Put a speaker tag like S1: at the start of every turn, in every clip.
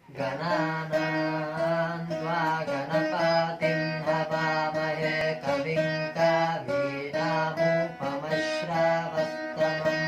S1: गणानां त्वा गणपतिं हवामहे कविं कवीनामुपमश्रवस्तमम्।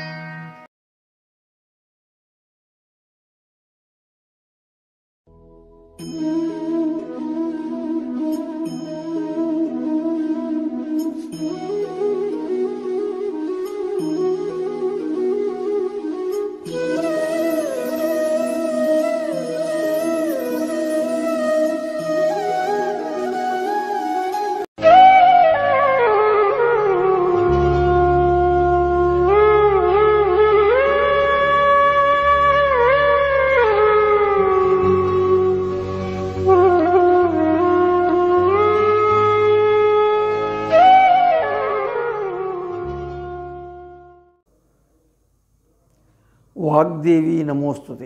S2: వాగ్దేవి నమోస్తుతే.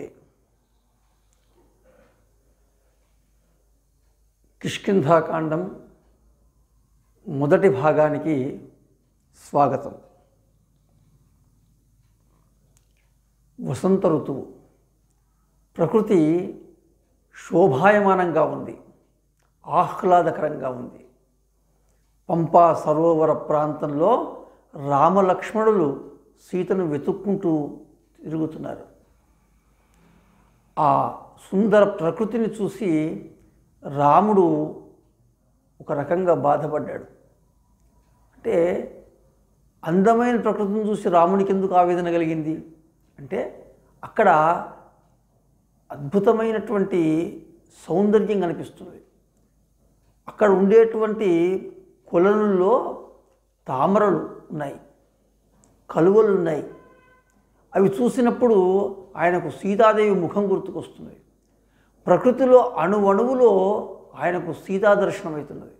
S2: కిష్కింధాకాండం మొదటి భాగానికి స్వాగతం. వసంత ఋతువు. ప్రకృతి శోభాయమానంగా ఉంది, ఆహ్లాదకరంగా ఉంది. పంపా సరోవర ప్రాంతంలో రామలక్ష్మణులు సీతను వెతుక్కుంటూ తిరుగుతున్నారు. ఆ సుందర ప్రకృతిని చూసి రాముడు ఒక రకంగా బాధపడ్డాడు. అంటే అందమైన ప్రకృతిని చూసి రామునికి ఎందుకు ఆవేదన కలిగింది అంటే, అక్కడ అద్భుతమైనటువంటి సౌందర్యం కనిపిస్తుంది. అక్కడ ఉండేటువంటి కొలనుల్లో తామరలు ఉన్నాయి, కలువలు ఉన్నాయి. అవి చూసినప్పుడు ఆయనకు సీతాదేవి ముఖం గుర్తుకొస్తుంది. ప్రకృతిలో అణువణువులో ఆయనకు సీతా దర్శనం అవుతున్నది.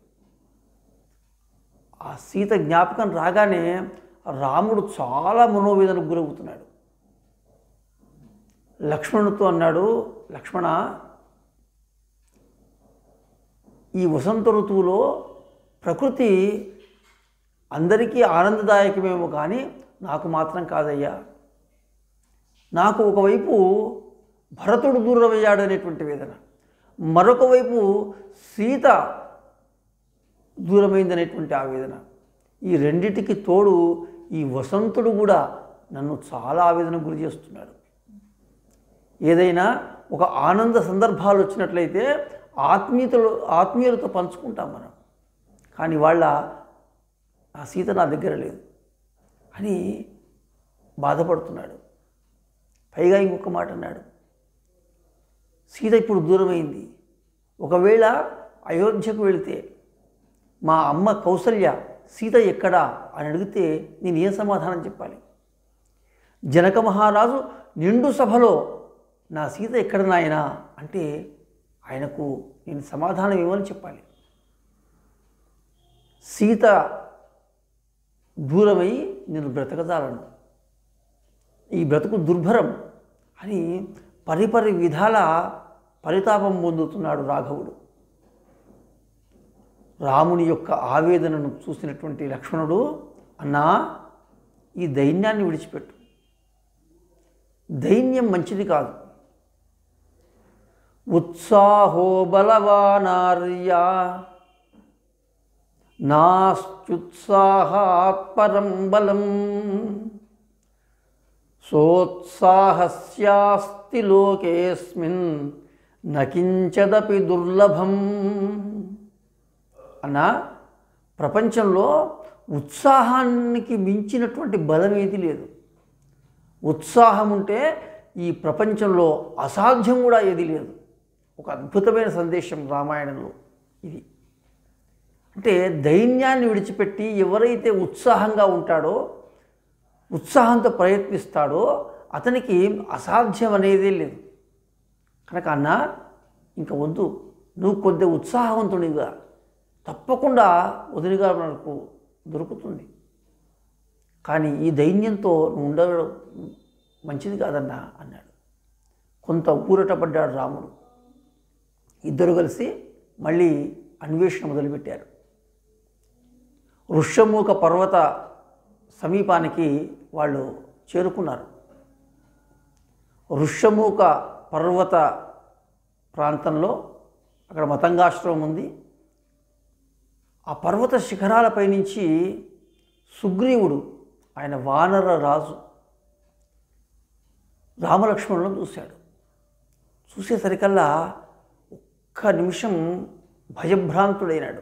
S2: ఆ సీత జ్ఞాపకం రాగానే రాముడు చాలా మనోవేదనకు గురవుతున్నాడు. లక్ష్మణుడితో అన్నాడు, లక్ష్మణ, ఈ వసంత ఋతువులో ప్రకృతి అందరికీ ఆనందదాయకమేమో కానీ నాకు మాత్రం కాదయ్యా. నాకు ఒకవైపు భరతుడు దూరమయ్యాడు అనేటువంటి వేదన, మరొక వైపు సీత దూరమైందనేటువంటి ఆవేదన. ఈ రెండిటికి తోడు ఈ వసంతుడు కూడా నన్ను చాలా ఆవేదనకు గురి చేస్తున్నాడు. ఏదైనా ఒక ఆనంద సందర్భాలు వచ్చినట్లయితే ఆత్మీయులతో పంచుకుంటాం మనం, కానీ వాళ్ళ ఆ సీత నా దగ్గర లేదు అని బాధపడుతున్నాడు. పైగా ఇంకొక మాట అన్నాడు, సీత ఇప్పుడు దూరమైంది. ఒకవేళ అయోధ్యకు వెళితే మా అమ్మ కౌసల్య సీత ఎక్కడా అని అడిగితే నేను ఏం సమాధానం చెప్పాలి? జనక మహారాజు నిండు సభలో నా సీత ఎక్కడ నాయనా అంటే ఆయనకు నేను సమాధానం ఏమని చెప్పాలి? సీత దూరమై నేను బ్రతకజాలను, ఈ బ్రతుకు దుర్భరం అని పరిపరి విధాల పరితాపం పొందుతున్నాడు రాఘవుడు. రాముని యొక్క ఆవేదనను చూసినటువంటి లక్ష్మణుడు, అన్నా, ఈ దైన్యాన్ని విడిచిపెట్టు. దైన్యం మంచిది కాదు. ఉత్సాహో బలవానార్యా నాస్త్యుత్సాహాత్ పరం బలం సోత్సాహస్యాస్తి లోకేస్మిన్ నకించదపి దుర్లభం. అన్నా, ప్రపంచంలో ఉత్సాహానికి మించినటువంటి బలం ఏది లేదు. ఉత్సాహం ఉంటే ఈ ప్రపంచంలో అసాధ్యం కూడా ఏది లేదు. ఒక అద్భుతమైన సందేశం రామాయణంలో ఇది. అంటే దైన్యాన్ని విడిచిపెట్టి ఎవరైతే ఉత్సాహంగా ఉంటాడో, ఉత్సాహంతో ప్రయత్నిస్తాడో అతనికి అసాధ్యం అనేదే లేదు. కనుక అన్నా, ఇంకా వద్దు, నువ్వు కొద్దిగా ఉత్సాహవంతునిగా తప్పకుండా వదిలిగా మనకు దొరుకుతుంది. కానీ ఈ దైన్యంతో నువ్వు ఉండడం మంచిది కాదన్నా అన్నాడు. కొంత ఊరటపడ్డాడు రాముడు. ఇద్దరు కలిసి మళ్ళీ అన్వేషణ మొదలుపెట్టారు. ఋష్యమూక పర్వత సమీపానికి వాళ్ళు చేరుకున్నారు. ఋష్యమూక పర్వత ప్రాంతంలో అక్కడ మతంగాశ్రమం ఉంది. ఆ పర్వత శిఖరాలపై నుంచి సుగ్రీవుడు, ఆయన వానర రాజు, రామలక్ష్మణులను చూశాడు. చూసేసరికల్లా ఒక్క నిమిషం భయభ్రాంతుడైనాడు.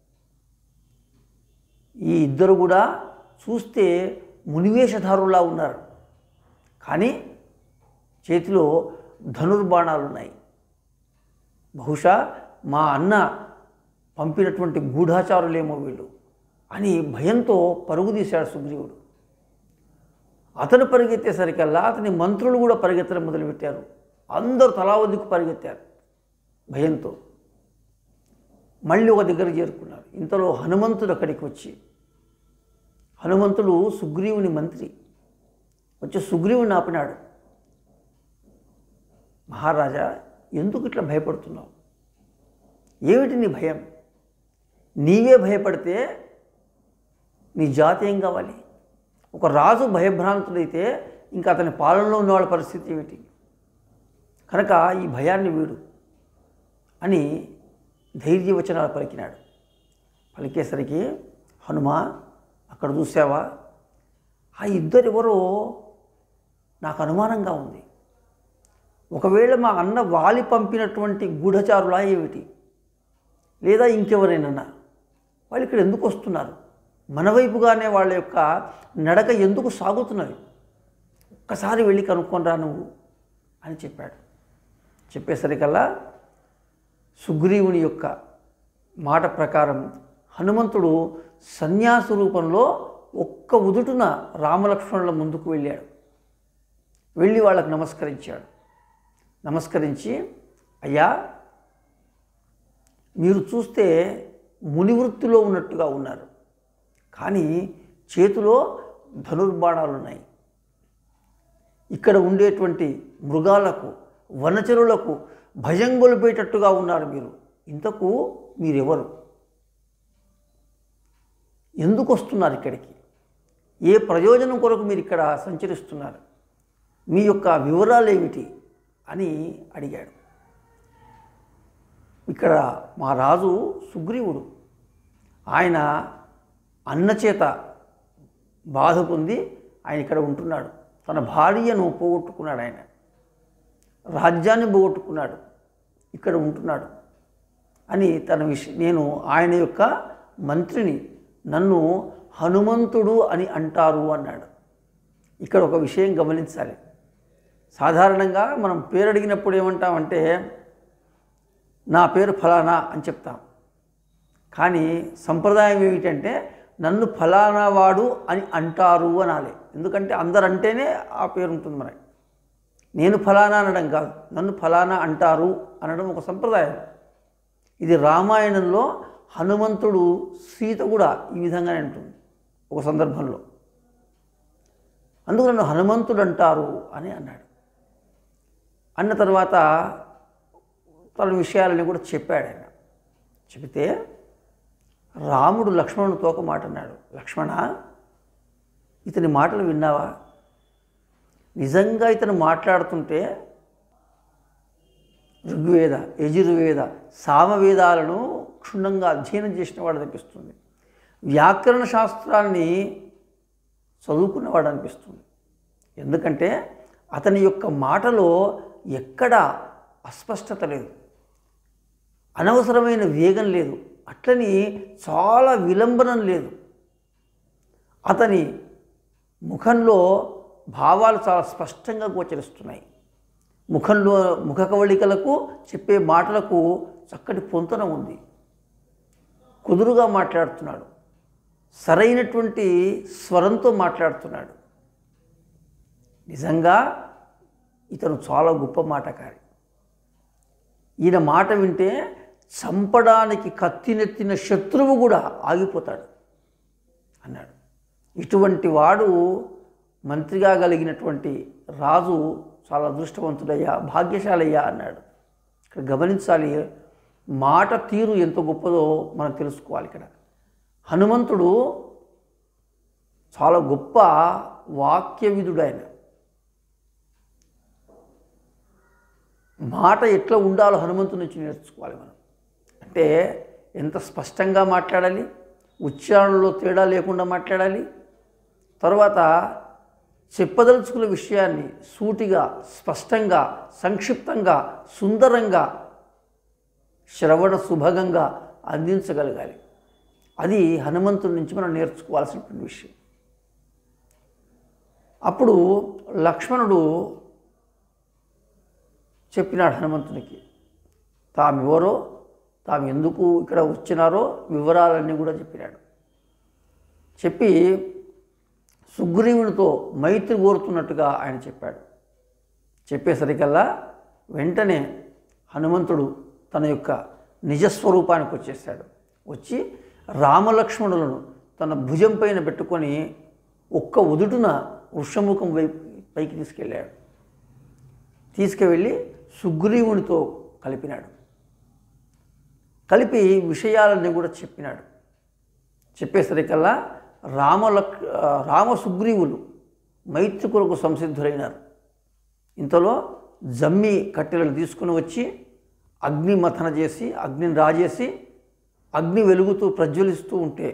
S2: ఈ ఇద్దరు కూడా చూస్తే మునివేషధారులా ఉన్నారు, కానీ చేతిలో ధనుర్బాణాలు ఉన్నాయి. బహుశా మా అన్న పంపినటువంటి గూఢాచారులేమో వీళ్ళు అని భయంతో పరుగు తీశాడు సుగ్రీవుడు. అతను పరిగెత్తేసరికల్లా అతని మంత్రులు కూడా పరిగెత్తడం మొదలుపెట్టారు. అందరూ తలా దిక్కు పరిగెత్తారు భయంతో. మళ్ళీ ఒక దగ్గర చేరుకున్నారు. ఇంతలో హనుమంతుడు అక్కడికి వచ్చి, హనుమంతుడు సుగ్రీవుని మంత్రి, వచ్చి సుగ్రీవుని ఆపినాడు. మహారాజా, ఎందుకు ఇట్లా భయపడుతున్నావు? ఏమిటి నీ భయం? నీవే భయపడితే నీ జాతి ఏం కావాలి? ఒక రాజు భయభ్రాంతుడైతే ఇంకా అతని పాలనలో ఉన్న వాళ్ళ పరిస్థితి ఏమిటి? కనుక ఈ భయాన్ని వీడు అని ధైర్యవచనాలు పలికినాడు. పలికేసరికి, హనుమా, అక్కడ చూసావా, ఆ ఇద్దరెవరో నాకు అనుమానంగా ఉంది. ఒకవేళ మా అన్న వాలి పంపినటువంటి గూఢచారులా ఏమిటి, లేదా ఇంకెవరైనా? వాళ్ళు ఇక్కడ ఎందుకు వస్తున్నారు? మన వైపుగానే వాళ్ళ యొక్క నడక ఎందుకు సాగుతున్నది? ఒక్కసారి వెళ్ళి కనుక్కొనిరా నువ్వు అని చెప్పాడు. చెప్పేసరికల్లా సుగ్రీవుని యొక్క మాట ప్రకారం హనుమంతుడు సన్యాస రూపంలో ఒక్క ఉదుటున రామలక్ష్మణుల ముందుకు వెళ్ళాడు. వెళ్ళి వాళ్ళకు నమస్కరించాడు. నమస్కరించి, అయ్యా, మీరు చూస్తే మునివృత్తిలో ఉన్నట్టుగా ఉన్నారు, కానీ చేతిలో ధనుర్బాణాలు ఉన్నాయి. ఇక్కడ ఉండేటువంటి మృగాలకు, వనచరులకు భయం గొలిపేటట్టుగా ఉన్నారు మీరు. ఇంతకు మీరెవరు? ఎందుకు వస్తున్నారు ఇక్కడికి? ఏ ప్రయోజనం కొరకు మీరు ఇక్కడ సంచరిస్తున్నారు? మీ యొక్క వివరాలు ఏమిటి అని అడిగాడు. ఇక్కడ మా రాజు సుగ్రీవుడు, ఆయన అన్నచేత బాధ పొంది ఆయన ఇక్కడ ఉంటున్నాడు. తన భార్యను పోగొట్టుకున్నాడు, ఆయన రాజ్యాన్ని పోగొట్టుకున్నాడు, ఇక్కడ ఉంటున్నాడు అని తన నేను ఆయన యొక్క మంత్రిని, నన్ను హనుమంతుడు అని అంటారు అన్నాడు. ఇక్కడ ఒక విషయం గమనించాలి. సాధారణంగా మనం పేరు అడిగినప్పుడు ఏమంటామంటే, నా పేరు ఫలానా అని చెప్తాం. కానీ సంప్రదాయం ఏమిటంటే, నన్ను ఫలానా వాడు అని అంటారు అనాలి. ఎందుకంటే అందరంటేనే ఆ పేరు ఉంటుంది మనకి. నేను ఫలానా అనడం కాదు, నన్ను ఫలానా అంటారు అనడం ఒక సంప్రదాయం. ఇది రామాయణంలో హనుమంతుడు, సీత కూడా ఈ విధంగానే ఉంటుంది ఒక సందర్భంలో. అందుకు నన్ను హనుమంతుడు అంటారు అని అన్నాడు. అన్న తర్వాత తన విషయాలని కూడా చెప్పాడు ఆయన. చెబితే రాముడు లక్ష్మణునితో ఒక మాట అన్నాడు. లక్ష్మణ, ఇతని మాటలు విన్నావా? నిజంగా ఇతను మాట్లాడుతుంటే ఋగ్వేద, యజుర్వేద, సామవేదాలను క్షుణ్ణంగా అధ్యయనం చేసిన వాడు అనిపిస్తుంది. వ్యాకరణ శాస్త్రాన్ని చదువుకున్నవాడు అనిపిస్తుంది. ఎందుకంటే అతని యొక్క మాటలో ఎక్కడ అస్పష్టత లేదు, అనవసరమైన వేగం లేదు, అట్లని చాలా విలంబనం లేదు. అతని ముఖంలో భావాలు చాలా స్పష్టంగా గోచరిస్తున్నాయి. ముఖంలో ముఖ కవళికలకు, చెప్పే మాటలకు చక్కటి పొంతన ఉంది. కుదురుగా మాట్లాడుతున్నాడు, సరైనటువంటి స్వరంతో మాట్లాడుతున్నాడు. నిజంగా ఇతను చాలా గొప్ప మాటకారి. ఈయన మాట వింటే చంపడానికి కత్తినెత్తిన శత్రువు కూడా ఆగిపోతాడు అన్నాడు. ఇటువంటి వాడు మంత్రిగా కలిగినటువంటి రాజు చాలా అదృష్టవంతుడయ్యా, భాగ్యశాలయ్యా అన్నాడు. ఇక్కడ గమనించాలి, మాట తీరు ఎంత గొప్పదో మనం తెలుసుకోవాలి. ఇక్కడ హనుమంతుడు చాలా గొప్ప వాక్యవిధుడు. ఆయన మాట ఎట్లా ఉండాలో హనుమంతుడి నుంచి నేర్చుకోవాలి మనం. అంటే ఎంత స్పష్టంగా మాట్లాడాలి, ఉచ్చారణలో తేడా లేకుండా మాట్లాడాలి. తర్వాత చెప్పదలుచుకున్న విషయాన్ని సూటిగా, స్పష్టంగా, సంక్షిప్తంగా, సుందరంగా, శ్రవణ సుభగంగా అందించగలగాలి. అది హనుమంతుడి నుంచి మనం నేర్చుకోవాల్సినటువంటి విషయం. అప్పుడు లక్ష్మణుడు చెప్పినాడు హనుమంతునికి, తామెవరో, తాము ఎందుకు ఇక్కడ వచ్చినారో వివరాలన్నీ కూడా చెప్పినాడు. చెప్పి సుగ్రీవునితో మైత్రి కోరుతున్నట్టుగా ఆయన చెప్పాడు. చెప్పేసరికల్లా వెంటనే హనుమంతుడు తన యొక్క నిజస్వరూపానికి వచ్చేసాడు. వచ్చి రామలక్ష్మణులను తన భుజం పైన పెట్టుకొని ఒక్క ఉదుటున వృషముఖం పైకి తీసుకెళ్ళాడు. తీసుకువెళ్ళి సుగ్రీవునితో కలిపినాడు. కలిపి విషయాలన్నీ కూడా చెప్పినాడు. చెప్పేసరికల్లా రామ సుగ్రీవులు మైత్రి కొరకు సంసిద్ధులైనారు. ఇంతలో జమ్మి కట్టెలను తీసుకుని వచ్చి అగ్ని మథన చేసి, అగ్నిని రాజేసి, అగ్ని వెలుగుతూ ప్రజ్వలిస్తూ ఉంటే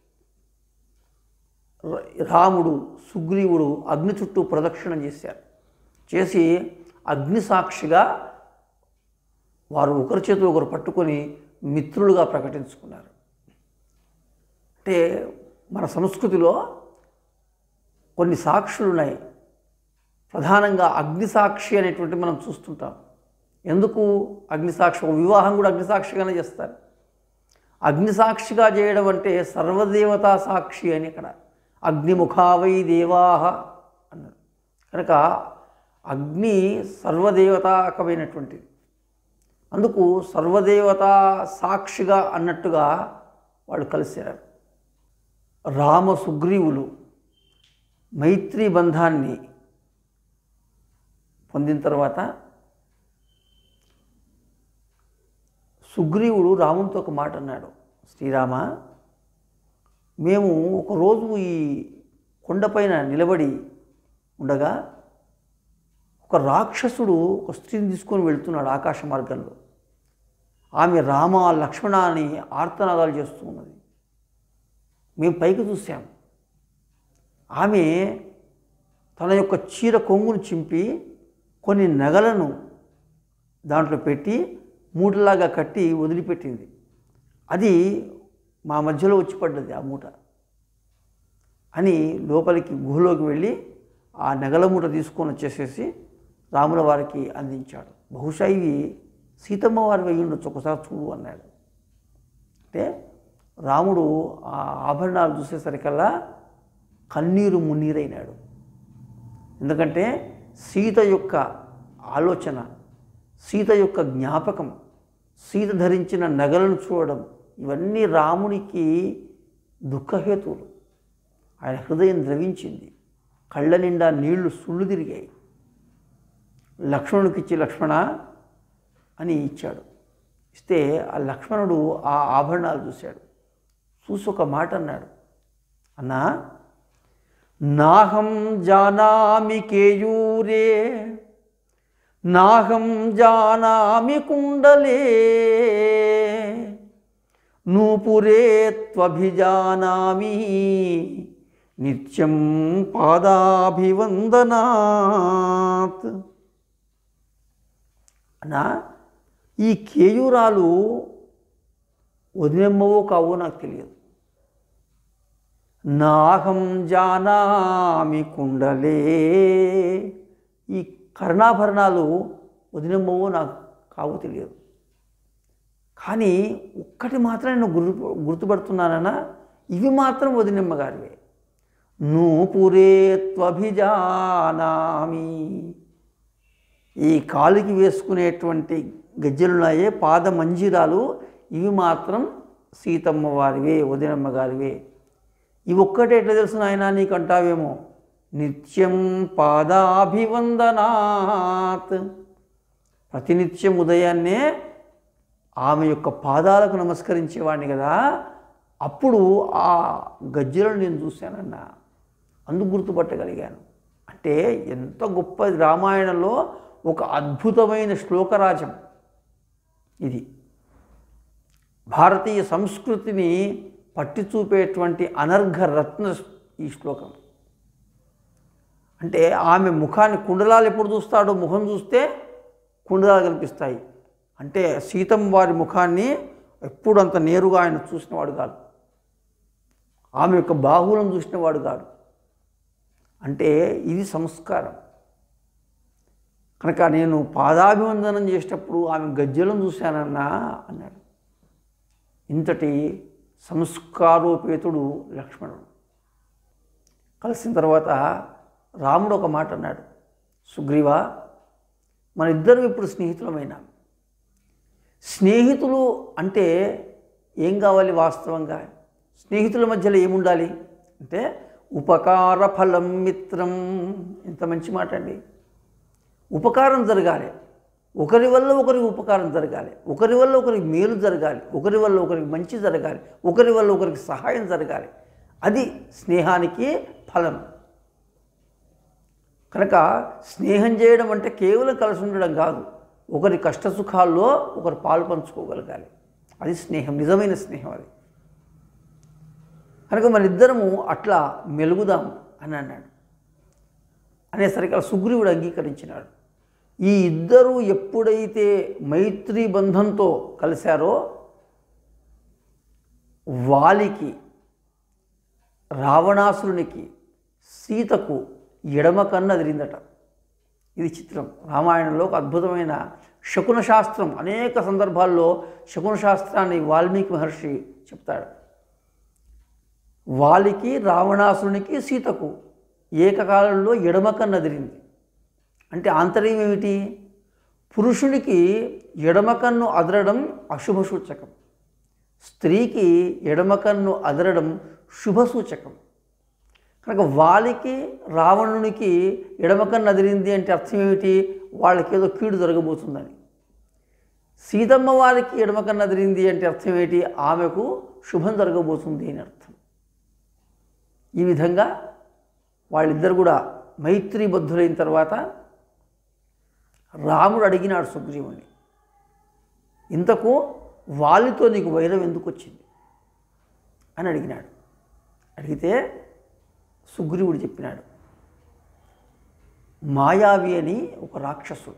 S2: రాముడు సుగ్రీవుడు అగ్ని చుట్టూ ప్రదక్షిణం చేశారు. చేసి అగ్ని సాక్షిగా వారు ఒకరి చేతులు ఒకరు పట్టుకొని మిత్రులుగా ప్రకటించుకున్నారు. అంటే మన సంస్కృతిలో కొన్ని సాక్షులు ఉన్నాయి. ప్రధానంగా అగ్నిసాక్షి అనేటువంటి మనం చూస్తుంటాం. ఎందుకు అగ్నిసాక్షి? వివాహం కూడా అగ్నిసాక్షిగానే చేస్తారు. అగ్నిసాక్షిగా చేయడం అంటే సర్వదేవతా సాక్షి అని ఇక్కడ అగ్నిముఖావై దేవాహ అన్నారు. కనుక అగ్ని సర్వదేవతాకమైనటువంటిది. అందుకు సర్వదేవతా సాక్షిగా అన్నట్టుగా వాళ్ళు కలిశారు. రామ సుగ్రీవులు మైత్రీ బంధాన్ని పొందిన తర్వాత సుగ్రీవుడు రామునితో ఒక మాట అన్నాడు. శ్రీరామ, మేము ఒకరోజు ఈ కొండపైన నిలబడి ఉండగా ఒక రాక్షసుడు ఒక స్త్రీని తీసుకొని వెళ్తున్నాడు ఆకాశ మార్గంలో. ఆమె రామ లక్ష్మణ అని ఆర్తనాదాలు చేస్తూ ఉన్నది. మేము పైకి చూసాం. ఆమె తన యొక్క చీర కొంగును చింపి కొన్ని నగలను దాంట్లో పెట్టి మూటలాగా కట్టి వదిలిపెట్టింది. అది మా మధ్యలో వచ్చి పడ్డది ఆ మూట అని లోపలికి గుహలోకి వెళ్ళి ఆ నగల మూట తీసుకొని వచ్చేసేసి రాముల వారికి అందించాడు. బహుశా ఇవి సీతమ్మ వారి వెయ్యి ఉండొచ్చు, ఒకసారి చూడు అన్నాడు. అంటే రాముడు ఆ ఆభరణాలు చూసేసరికల్లా కన్నీరు మున్నీరైనాడు. ఎందుకంటే సీత యొక్క ఆలోచన, సీత యొక్క జ్ఞాపకం, సీత ధరించిన నగలను చూడడం, ఇవన్నీ రామునికి దుఃఖహేతువులు. ఆయన హృదయం ద్రవించింది. కళ్ళ నిండా నీళ్లు సుళ్ళు తిరిగాయి. లక్ష్మణుడికిచ్చి లక్ష్మణ అని ఇచ్చాడు. ఇస్తే ఆ లక్ష్మణుడు ఆ ఆభరణాలు చూశాడు. చూసి ఒక మాట అన్నాడు. అన్నా, నాహం జానామి కేయూరే నాహం జానామి కుండలే నూపురే త్వభిజానామి నిత్యం పాదాభివందనాత్. అన్నా, ఈ కేయూరాలు వదినెమ్మవో కావో నాకు తెలియదు. నాహం జానామి కుండలే, ఈ కర్ణాభరణాలు వదినెమ్మవో నాకు కావో తెలియదు. కానీ ఒక్కటి మాత్రం నేను గుర్తుపడుతున్నానన్నా, ఇవి మాత్రం వదినెమ్మ గారివే. నూపురే త్వభిజానామి, ఈ కాలికి వేసుకునేటువంటి గజ్జెలున్నాయే పాద మంజిరాలు, ఇవి మాత్రం సీతమ్మ వారివే, వదినమ్మ గారివే. ఇవి ఒక్కటే ఎట్లా తెలుసు నాయనా నీకు అంటావేమో. నిత్యం పాదాభివందనాత్, ప్రతినిత్యం ఉదయాన్నే ఆమె యొక్క పాదాలకు నమస్కరించేవాడిని కదా, అప్పుడు ఆ గజ్జెలను నేను చూశానన్నా, అందుకు గుర్తుపట్టగలిగాను. అంటే ఎంత గొప్పది. రామాయణంలో ఒక అద్భుతమైన శ్లోకరాజం ఇది. భారతీయ సంస్కృతిని పట్టి చూపేటువంటి అనర్ఘ రత్న ఈ శ్లోకం. అంటే ఆమె ముఖాన్ని కుండలాలు ఎప్పుడు చూస్తాడో, ముఖం చూస్తే కుండలాలు కనిపిస్తాయి. అంటే సీతమ్మ వారి ముఖాన్ని ఎప్పుడు అంత నేరుగా ఆయన చూసినవాడు కాదు, ఆమె యొక్క బాహువులను చూసినవాడు కాదు. అంటే ఇది సంస్కారం. కనుక నేను పాదాభివందనం చేసేటప్పుడు ఆమె గజ్జలను చూశానన్నా అన్నాడు. ఇంతటి సంస్కారోపేతుడు లక్ష్మణుడు. కలిసిన తర్వాత రాముడు ఒక మాట అన్నాడు, సుగ్రీవా, మన ఇద్దరం ఇప్పుడు స్నేహితులమైనా. స్నేహితులు అంటే ఏం కావాలి వాస్తవంగా? స్నేహితుల మధ్యలో ఏముండాలి అంటే ఉపకార ఫలం మిత్రం. ఎంత మంచి మాట అండి. ఉపకారం జరగాలి, ఒకరి వల్ల ఒకరికి ఉపకారం జరగాలి, ఒకరి వల్ల ఒకరికి మేలు జరగాలి, ఒకరి వల్ల ఒకరికి మంచి జరగాలి, ఒకరి వల్ల ఒకరికి సహాయం జరగాలి. అది స్నేహానికి ఫలం. కనుక స్నేహం చేయడం అంటే కేవలం కలిసి ఉండడం కాదు, ఒకరి కష్టసుఖాల్లో ఒకరు పాలు పంచుకోగలగాలి. అది స్నేహం, నిజమైన స్నేహం అది. కనుక మన ఇద్దరము అట్లా మెలుగుదాం అని అన్నాడు. అనేసరికి సుగ్రీవుడు అంగీకరించినాడు. ఈ ఇద్దరు ఎప్పుడైతే మైత్రీ బంధంతో కలిశారో వాలికి, రావణాసురునికి, సీతకు ఎడమ కన్ను అదిరిందట. ఇది చిత్రం. రామాయణంలో ఒక అద్భుతమైన శకున శాస్త్రం. అనేక సందర్భాల్లో శకున శాస్త్రాన్ని వాల్మీకి మహర్షి చెప్తాడు. వాలికి, రావణాసురునికి, సీతకు ఏకకాలంలో ఎడమ కన్ను అదిరింది. అంటే ఆంతర్యం ఏమిటి? పురుషునికి ఎడమ కన్ను అదరడం అశుభ సూచకం, స్త్రీకి ఎడమ కన్ను అదరడం శుభ సూచకం. కనుక వాలికి, రావణునికి ఎడమ కన్ను అదిరింది అంటే అర్థం ఏమిటి? వాళ్ళకి ఏదో కీడు జరగబోతుందని. సీతమ్మ వారికి ఎడమ కన్ను అదిరింది అంటే అర్థం ఏంటి? ఆమెకు శుభం జరగబోతుంది అని అర్థం. ఈ విధంగా వాళ్ళిద్దరు కూడా మైత్రీబద్ధులైన తర్వాత రాముడు అడిగినాడు సుగ్రీవుని, ఇంతకు వాళ్ళతో నీకు వైరం ఎందుకు వచ్చింది అని అడిగినాడు. అడిగితే సుగ్రీవుడు చెప్పినాడు, మాయావి అని ఒక రాక్షసుడు,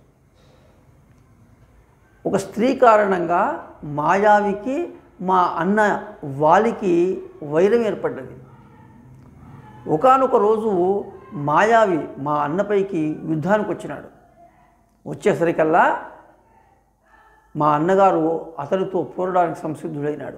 S2: ఒక స్త్రీ కారణంగా మాయావికి మా అన్న వాలికి వైరం ఏర్పడ్డది. ఒకానొక రోజు మాయావి మా అన్నపైకి యుద్ధానికి వచ్చినాడు. వచ్చేసరికల్లా మా అన్నగారు అతనితో పోరాడడానికి సంసిద్ధుడైనాడు.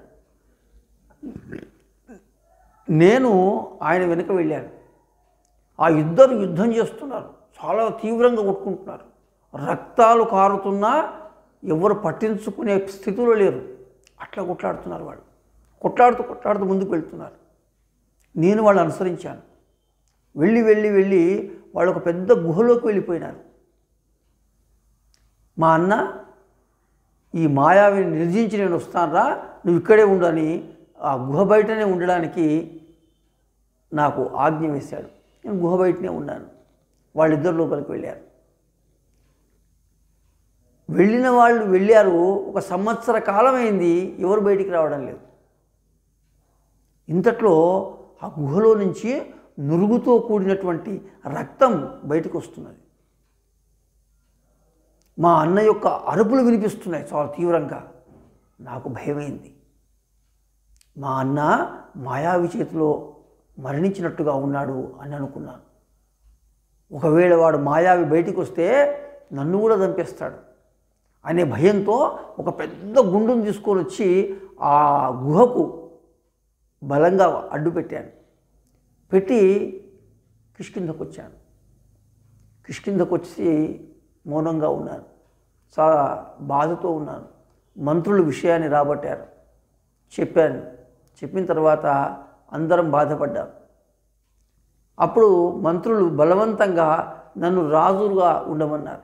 S2: నేను ఆయన వెనుక వెళ్ళాను. ఆ ఇద్దరు యుద్ధం చేస్తున్నారు, చాలా తీవ్రంగా కొట్టుకుంటున్నారు. రక్తాలు కారుతున్నా ఎవరు పట్టించుకునే స్థితిలో లేరు. అట్లా కొట్లాడుతున్నారు వాళ్ళు. కొట్లాడుతూ ముందుకు వెళ్తున్నారు. నేను వాళ్ళని అనుసరించాను. వెళ్ళి వాళ్ళు ఒక పెద్ద గుహలోకి వెళ్ళిపోయినారు. మా అన్న ఈ మాయావిని నిర్జించి నేను వస్తానురా, నువ్వు ఇక్కడే ఉండని ఆ గుహ బయటనే ఉండడానికి నాకు ఆజ్ఞ వేశాడు. నేను గుహ బయటనే ఉన్నాను. వాళ్ళిద్దరు లోపలికి వెళ్ళారు. వెళ్ళిన వాళ్ళు వెళ్ళారు. 1 సంవత్సర కాలం అయింది, ఎవరు బయటికి రావడం లేదు. ఇంతట్లో ఆ గుహలో నుంచి నురుగుతో కూడినటువంటి రక్తం బయటకు వస్తున్నది. మా అన్న యొక్క అరుపులు వినిపిస్తున్నాయి చాలా తీవ్రంగా. నాకు భయమైంది. మా అన్న మాయావి చేతిలో మరణించినట్టుగా ఉన్నాడు అని అనుకున్నాను. ఒకవేళ వాడు మాయావి బయటికి వస్తే నన్ను కూడా చంపేస్తాడు అనే భయంతో ఒక పెద్ద గుండును తీసుకొని వచ్చి ఆ గుహకు బలంగా అడ్డు పెట్టాను. పెట్టి కిష్కింధకు వచ్చాను. కిష్కింధకు వచ్చి మౌనంగా ఉన్నాను. చాలా బాధతో ఉన్నాను. మంత్రులు విషయాన్ని రాబట్టారు. చెప్పాను. చెప్పిన తర్వాత అందరం బాధపడ్డాం. అప్పుడు మంత్రులు బలవంతంగా నన్ను రాజుగా ఉండమన్నారు.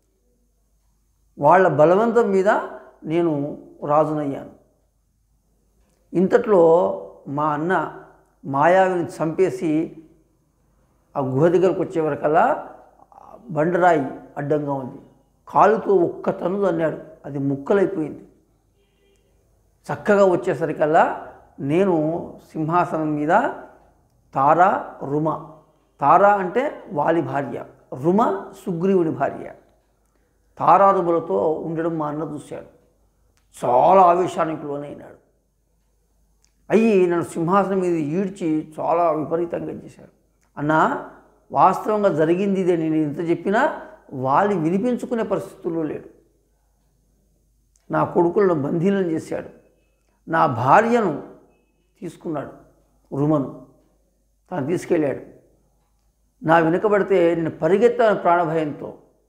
S2: వాళ్ళ బలవంతం మీద నేను రాజునయ్యాను. ఇంతట్లో మా అన్న మాయావిని చంపేసి ఆ గుహ దగ్గరకు వచ్చేవరకల్లా బండరాయి అడ్డంగా ఉంది. కాలుతో ఒక్క తన్ను తన్నాడు, అది ముక్కలైపోయింది. చక్కగా వచ్చేసరికల్లా నేను సింహాసనం మీద తార, రుమ. తార అంటే వాలి భార్య, రుమ సుగ్రీవుని భార్య. తారారుములతో ఉండడం మా అన్న చూశాడు. చాలా ఆవేశానికి లోనైనాడు. అయ్యి నన్ను సింహాసనం మీద ఈడ్చి చాలా విపరీతంగా చేశాడు. అన్నా, వాస్తవంగా జరిగింది ఇదే, నేను ఇంత చెప్పినా వాలి వినిపించుకునే పరిస్థితుల్లో లేడు. నా కొడుకులను బందీలను చేశాడు, నా భార్యను తీసుకున్నాడు, రుమను తను తీసుకెళ్ళాడు. నా వెనుకబడితే నేను పరిగెత్తాను ప్రాణభయంతో.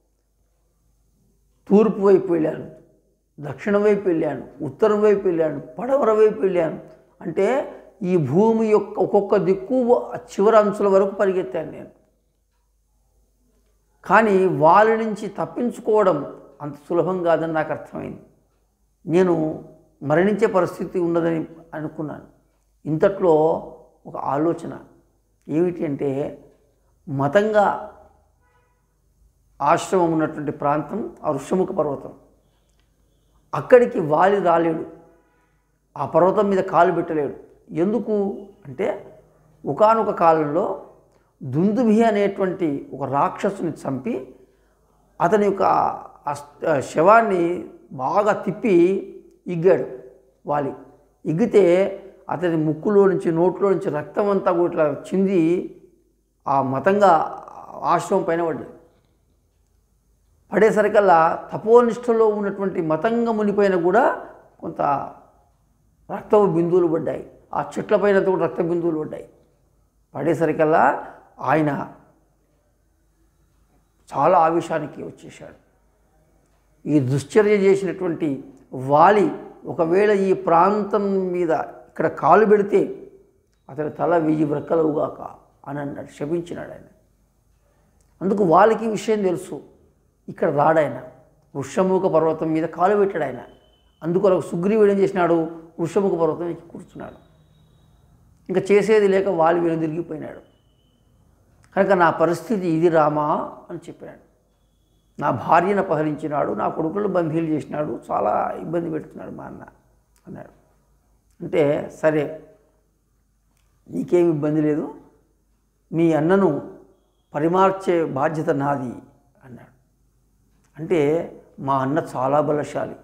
S2: తూర్పు వైపు వెళ్ళాను, దక్షిణం వైపు వెళ్ళాను, ఉత్తరం వైపు వెళ్ళాను, పడమర వైపు వెళ్ళాను. అంటే ఈ భూమి యొక్క ఒక్కొక్క దిక్కు చివరి అంచుల వరకు పరిగెత్తాను నేను. కానీ వాళ్ళ నుంచి తప్పించుకోవడం అంత సులభం కాదని నాకు అర్థమైంది. నేను మరణించే పరిస్థితి ఉన్నదని అనుకున్నాను. ఇంతట్లో ఒక ఆలోచన ఏమిటి అంటే, మతంగా ఆశ్రమం ఉన్నటువంటి ప్రాంతం ఆ ఋష్యముఖ పర్వతం. అక్కడికి వాలి రాలేడు, ఆ పర్వతం మీద కాలు పెట్టలేడు. ఎందుకు అంటే, ఒకానొక కాలంలో దుందుభి అనేటువంటి ఒక రాక్షసుని చంపి అతని యొక్క శవాన్ని బాగా తిప్పి ఇగ్గాడు వాలి. ఇగ్గితే అతని ముక్కులో నుంచి నోట్లో నుంచి రక్తం అంతా కూడా ఇట్లా చింది ఆ మతంగా ఆశ్రమం పైన పడ్డది. పడేసరికల్లా తపోనిష్టలో ఉన్నటువంటి మతంగా మునిపైన కూడా కొంత రక్తపు బిందువులు పడ్డాయి. ఆ చెట్ల పైన కూడా రక్త బిందువులు పడ్డాయి. పడేసరికల్లా ఆయన చాలా ఆవేశానికి వచ్చేశాడు. ఈ దుశ్చర్య చేసినటువంటి వాలి ఒకవేళ ఈ ప్రాంతం మీద ఇక్కడ కాలు పెడితే అతని తల 1000 వ్రక్కలవుగాక అని అన్నాడు, శపించినాడు ఆయన. అందుకు వాలికి విషయం తెలుసు, ఇక్కడ రాడాయన, ఋష్యముఖ పర్వతం మీద కాలు పెట్టాడు ఆయన. అందుకొరకు సుగ్రీవుడు ఏం చేసినాడు, ఋష్యముఖ పర్వతం ఎక్కి కూర్చున్నాడు. ఇంకా చేసేది లేక వాలి వెనుదిరిగిపోయినాడు. కనుక నా పరిస్థితి ఇది రామా అని చెప్పాడు. నా భార్యను అపహరించినాడు, నా కొడుకులను బందీలు చేసినాడు, చాలా ఇబ్బంది పెడుతున్నాడు మా అన్న అన్నాడు. అంటే సరే, నీకేమి ఇబ్బంది లేదు, మీ అన్నను పరిమార్చే బాధ్యత నాది అన్నాడు. అంటే మా అన్న చాలా బలశాలి,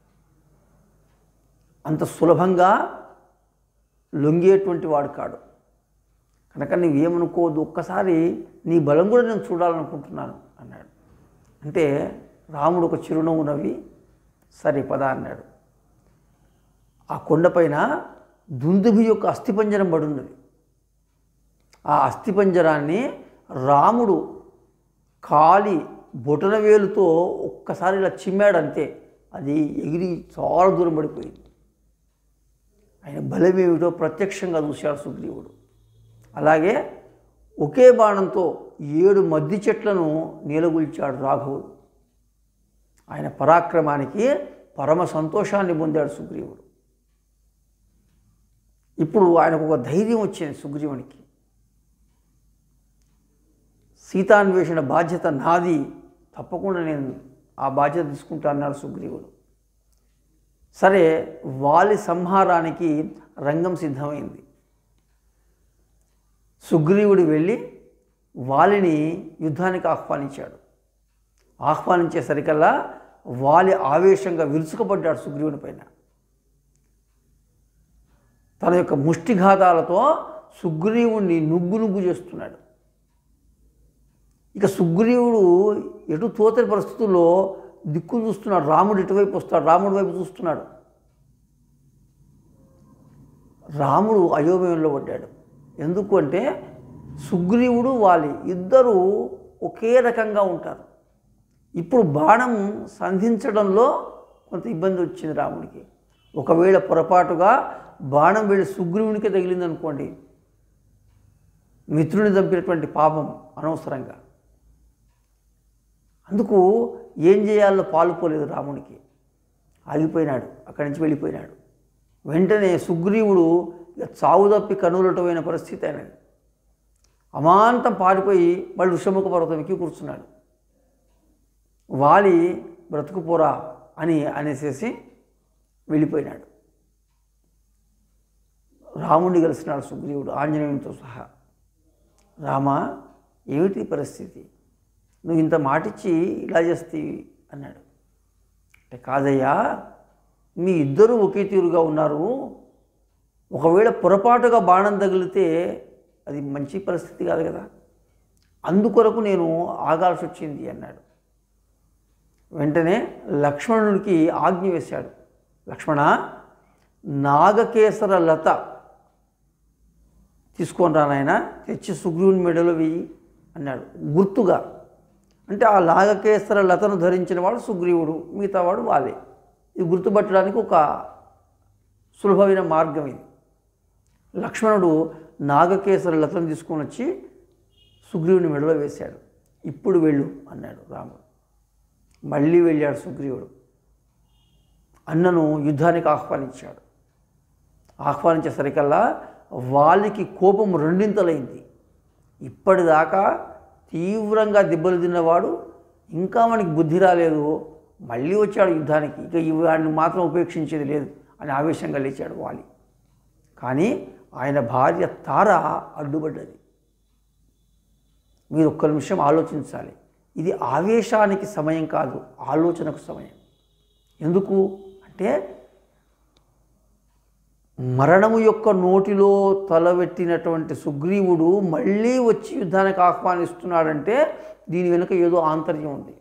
S2: అంత సులభంగా లొంగేటువంటి వాడు కాడు. కనుక నువ్వేమనుకోవద్దు, ఒక్కసారి నీ బలం కూడా నేను చూడాలనుకుంటున్నాను అన్నాడు. అంటే రాముడు ఒక చిరునవ్వు నవ్వి సరే పద అన్నాడు. ఆ కొండపైన దుందుభి యొక్క అస్థిపంజరం పడున్నది. ఆ అస్థిపంజరాన్ని రాముడు కాలి బొటన వేలుతో ఒక్కసారి ఇలా చిమ్మాడంతే, అది ఎగిరి చాలా దూరం పడిపోయింది. ఆయన బలమేమిటో ప్రత్యక్షంగా చూశాడు సుగ్రీవుడు. అలాగే ఒకే బాణంతో 7 మద్ది చెట్లను నీలగుల్చాడు రాఘవుడు. ఆయన పరాక్రమానికి పరమ సంతోషాన్ని పొందాడు సుగ్రీవుడు. ఇప్పుడు ఆయనకు ఒక ధైర్యం వచ్చింది సుగ్రీవునికి. సీతాన్వేషణ బాధ్యత నాది, తప్పకుండా నేను ఆ బాధ్యత తీసుకుంటా అన్నాడు సుగ్రీవుడు. సరే, వాలి సంహారానికి రంగం సిద్ధమైంది. సుగ్రీవుడు వెళ్ళి వాలిని యుద్ధానికి ఆహ్వానించాడు. ఆహ్వానించేసరికల్లా వాలి ఆవేశంగా విరుచుకుపడ్డాడు సుగ్రీవుని పైన. తన యొక్క ముష్టిఘాతాలతో సుగ్రీవుణ్ణి నుగ్గు చేస్తున్నాడు. ఇక సుగ్రీవుడు ఎటు తోతని పరిస్థితుల్లో దిక్కులు చూస్తున్నాడు. రాముడు ఇటువైపు వస్తాడు, రాముడి వైపు చూస్తున్నాడు. రాముడు అయోమయంలో పడ్డాడు. ఎందుకు అంటే సుగ్రీవుడు వాలి ఇద్దరూ ఒకే రకంగా ఉంటారు. ఇప్పుడు బాణం సంధించడంలో కొంత ఇబ్బంది వచ్చింది రాముడికి. ఒకవేళ పొరపాటుగా బాణం వెళ్ళి సుగ్రీవునికి తగిలిందనుకోండి, మిత్రుని చంపినటువంటి పాపం అనవసరంగా. అందుకు ఏం చేయాలో పాలుపోలేదు రాముడికి. ఆగిపోయినాడు, అక్కడి నుంచి వెళ్ళిపోయినాడు. వెంటనే సుగ్రీవుడు ఇక చావు తప్పి కనులటమైన పరిస్థితి అయినది. అమాంతం పారిపోయి మళ్ళీ ఋష్యముఖ పర్వతం ఎక్కి కూర్చున్నాడు. వాలి బ్రతుకుపోరా అని అనేసేసి వెళ్ళిపోయినాడు. రాముడిని కలిసినాడు సుగ్రీవుడు ఆంజనేయునితో సహా. రామా, ఏమిటి పరిస్థితి? నువ్వు ఇంత మాటిచ్చి ఇలా చేస్తీవి అన్నాడు. అంటే కాదయ్యా, మీ ఇద్దరూ ఒకే తీరుగా ఉన్నారు. ఒకవేళ పొరపాటుగా బాణం తగిలితే అది మంచి పరిస్థితి కాదు కదా, అందుకొరకు నేను ఆగాల్సి వచ్చింది అన్నాడు. వెంటనే లక్ష్మణుడికి ఆజ్ఞ వేశాడు. లక్ష్మణ, నాగకేసర లత తీసుకొని రానాయన, తెచ్చి సుగ్రీవుని మెడలో వెయ్యి అన్నాడు. గుర్తుగా అంటే ఆ నాగకేసర లతను ధరించిన వాడు సుగ్రీవుడు, మిగతా వాడు వాలే. ఇది గుర్తుపట్టడానికి ఒక సులభమైన మార్గం ఇది. లక్ష్మణుడు నాగకేసర లతను తీసుకొని వచ్చి సుగ్రీవుని మెడలో వేశాడు. ఇప్పుడు వెళ్ళు అన్నాడు రాముడు. మళ్ళీ వెళ్ళాడు సుగ్రీవుడు. అన్నను యుద్ధానికి ఆహ్వానించాడు. ఆహ్వానించేసరికల్లా వాళ్ళకి కోపం రెండింతలైంది. ఇప్పటిదాకా తీవ్రంగా దెబ్బలు తిన్నవాడు ఇంకా మనకి బుద్ధి రాలేదు, మళ్ళీ వచ్చాడు యుద్ధానికి, ఇక వాడిని మాత్రం ఉపేక్షించేది లేదు అని ఆవేశంగా లేచాడు వాలి. కానీ ఆయన భార్య తార అడ్డుపడ్డది. మీరు ఒక్క నిమిషం ఆలోచించాలి. ఇది ఆవేశానికి సమయం కాదు, ఆలోచనకు సమయం. ఎందుకు అంటే మరణము యొక్క నోటిలో తలబెట్టినటువంటి సుగ్రీవుడు మళ్ళీ వచ్చి యుద్ధానికి ఆహ్వానిస్తున్నాడంటే దీని వెనుక ఏదో ఆంతర్యం ఉంది.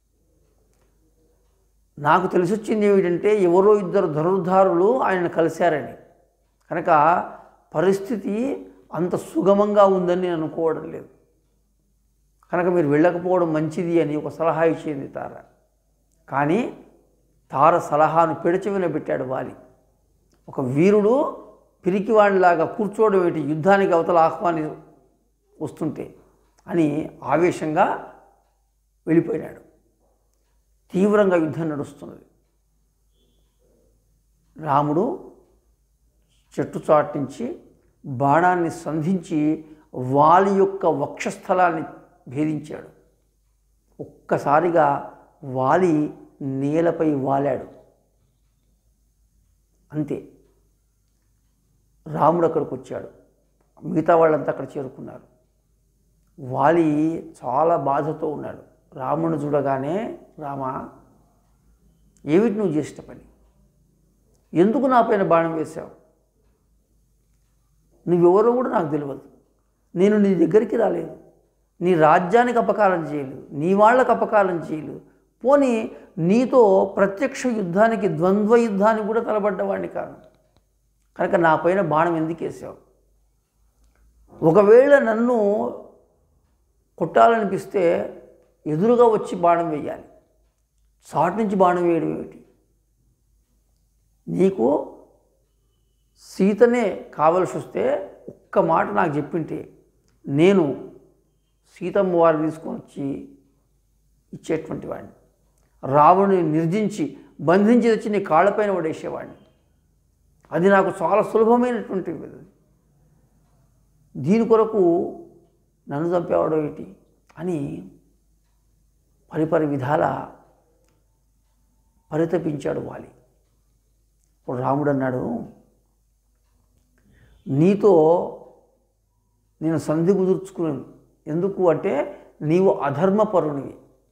S2: నాకు తెలిసొచ్చింది ఏమిటంటే ఎవరో ఇద్దరు ధనుర్ధారులు ఆయన కలిశారని. కనుక పరిస్థితి అంత సుగమంగా ఉందని నేను అనుకోవడం లేదు. కనుక మీరు వెళ్ళకపోవడం మంచిది అని ఒక సలహా ఇచ్చింది తార. కానీ తార సలహాను పెడచెవిన పెట్టాడు వాలి. ఒక వీరుడు పిరికివాడిలాగా కూర్చోవడం ఏంటి, యుద్ధానికి అవతల ఆహ్వాని వస్తుంటే అని ఆవేశంగా వెళ్ళిపోయినాడు. తీవ్రంగా యుద్ధం నడుస్తున్నది. రాముడు చెట్టు చాటు నుంచి బాణాన్ని సంధించి వాలి యొక్క వక్షస్థలాన్ని భేదించాడు. ఒక్కసారిగా వాలి నేలపై వాలాడు. అంతే. రాముడు అక్కడికి వచ్చాడు. మిగతా వాళ్ళంతా అక్కడ చేరుకున్నారు. వాలి చాలా బాధతో ఉన్నాడు. రాముడిని చూడగానే, రామా, ఏమిటి నువ్వు చేసిన పని? ఎందుకు నా పైన బాణం వేశావు? నువ్వెవరో కూడా నాకు తెలియదు. నేను నీ దగ్గరికి రాలేదు, నీ రాజ్యానికి అపకారం చేయలేదు, నీ వాళ్ళకు అపకారం చేయలేదు, పోనీ నీతో ప్రత్యక్ష యుద్ధానికి, ద్వంద్వ యుద్ధానికి కూడా తలబడ్డవాడిని కాను. కనుక నా పైన బాణం ఎందుకు వేసావు? ఒకవేళ నన్ను కొట్టాలనిపిస్తే ఎదురుగా వచ్చి బాణం వేయాలి, చాటు నుంచి బాణం వేయడం ఏమిటి? నీకు సీతనే కావలసి వస్తే ఒక్క మాట నాకు చెప్పింటే నేను సీతమ్మ వారిని తీసుకొని వచ్చి ఇచ్చేటువంటి వాడిని, రావణుని నిర్జించి బంధించి తెచ్చి నీ కాళ్ళపైన పడేసేవాడిని. అది నాకు చాలా సులభమైనటువంటి దీని కొరకు నన్ను చంపేవాడు ఏంటి అని పరిపరి విధాల పరితపించాడు వాలి. ఇప్పుడు రాముడు అన్నాడు, నీతో నేను సంధి కుదుర్చుకున్నాను. ఎందుకు అంటే నీవు అధర్మపరునివి.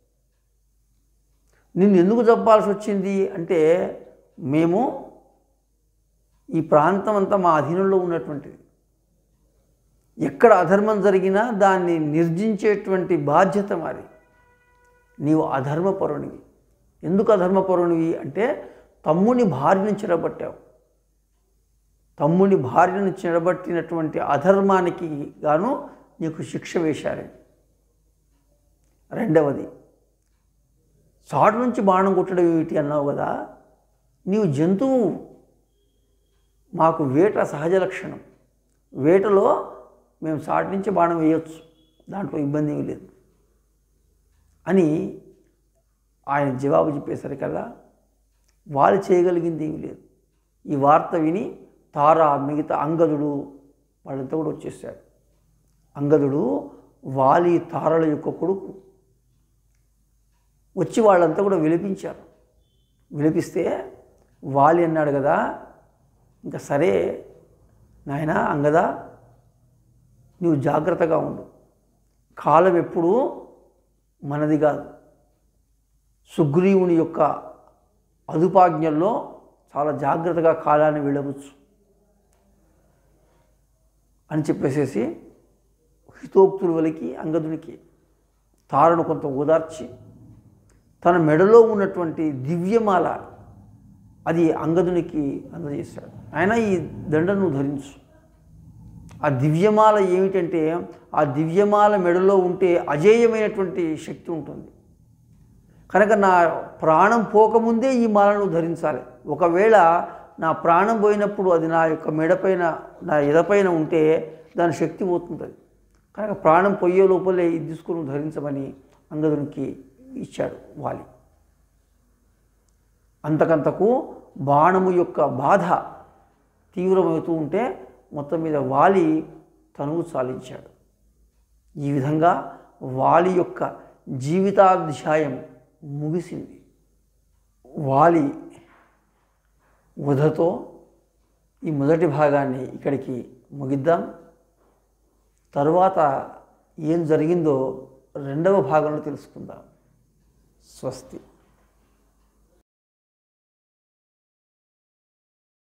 S2: నిన్ను ఎందుకు చంపాల్సి వచ్చింది అంటే మేము ఈ ప్రాంతం అంతా మా అధీనంలో ఉన్నటువంటిది. ఎక్కడ అధర్మం జరిగినా దాన్ని నిర్జించేటువంటి బాధ్యత మాది. నీవు అధర్మపరునివి. ఎందుకు అధర్మపరునివి అంటే తమ్ముని భార్యను చెరబట్టావు. తమ్ముని భార్యను చెరబట్టినటువంటి అధర్మానికి గాను నీకు శిక్ష వేశారు. రెండవది, చాటు నుంచి బాణం కొట్టడం ఏమిటి అన్నావు కదా, నీవు జంతువు, మాకు వేట సహజ లక్షణం. వేటలో మేము చాటు నుంచి బాణం వేయవచ్చు, దాంట్లో ఇబ్బంది ఏమీ లేదు అని ఆయన జవాబు చెప్పేసరికల్లా వాళ్ళు చేయగలిగింది ఏమీ లేదు. ఈ వార్త విని తార, మిగతా అంగదుడు వాళ్ళంతా కూడా వచ్చేసారు. అంగదుడు వాలి తారల యొక్క కొడుకు. వచ్చి వాళ్ళంతా కూడా విలిపించారు. విలిపిస్తే వాలి అన్నాడు కదా, ఇంకా సరే నాయనా అంగదా, నువ్వు జాగ్రత్తగా ఉండు, కాలం ఎప్పుడూ మనది కాదు, సుగ్రీవుని యొక్క అదుపాజ్ఞల్లో చాలా జాగ్రత్తగా కాలాన్ని వెళ్ళవచ్చు అని చెప్పేసేసి హితోక్తుల వలికి అంగదునికి తారను కొంత ఓదార్చి తన మెడలో ఉన్నటువంటి దివ్యమాల అది అంగదునికి అందజేశాడు. ఆయన ఈ దండను ధరించు. ఆ దివ్యమాల ఏమిటంటే ఆ దివ్యమాల మెడలో ఉంటే అజేయమైనటువంటి శక్తి ఉంటుంది కనుక నా ప్రాణం పోకముందే ఈ మాలను ధరించాలి. ఒకవేళ నా ప్రాణం పోయినప్పుడు అది నా యొక్క మెడపైన నా ఎదపైన ఉంటే దాని శక్తి పోతుంది. కనుక ప్రాణం పోయే లోపలే ఇది తీసుకుని ధరించమని అంగదునికి ఇచ్చాడు వాలి. అంతకంతకు బాణము యొక్క బాధ తీవ్రమవుతూ ఉంటే మొత్తం మీద వాలి తనువు చాలించాడు. ఈ విధంగా వాలి యొక్క జీవితాధ్యాయం ముగిసింది. వాలి వధతో ఈ మొదటి భాగాన్ని ఇక్కడికి ముగిద్దాం. తరువాత ఏం జరిగిందో రెండవ భాగంలో తెలుసుకుందాం. స్వస్తి.